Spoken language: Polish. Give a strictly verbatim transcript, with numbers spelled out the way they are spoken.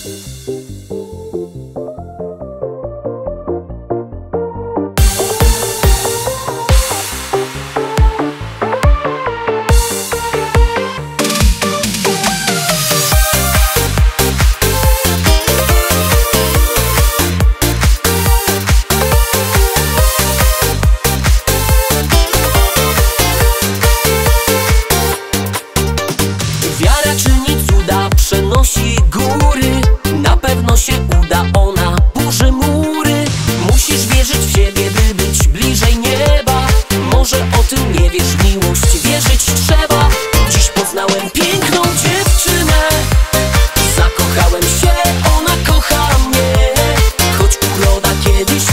Przenosi góry, na pewno się uda, ona burzy mury. Musisz wierzyć w siebie, by być bliżej nieba. Może o tym nie wiesz, w miłość wierzyć trzeba. Dziś poznałem piękną dziewczynę, zakochałem się, ona kocha mnie. Choć uroda kiedyś